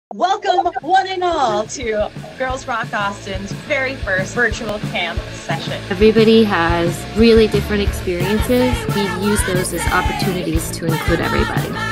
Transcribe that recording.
Welcome, one and all, to Girls Rock Austin's very first virtual camp session. Everybody has really different experiences. We use those as opportunities to include everybody.